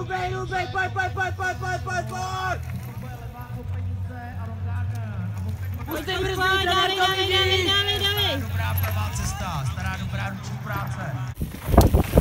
Rubej, pojď! Pojďte, dávej. Dobrá pravá cesta, stará dobrá ruční práce.